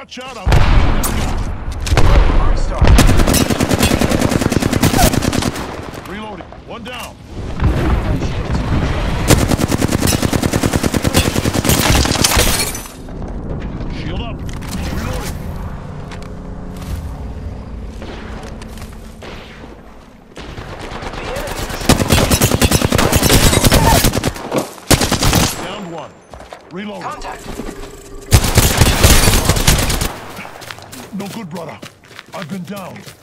Watch out, Star. reloading. One down. Shield up. Reloading. Down one. Reloading. Contact. No good, brother. I've been down.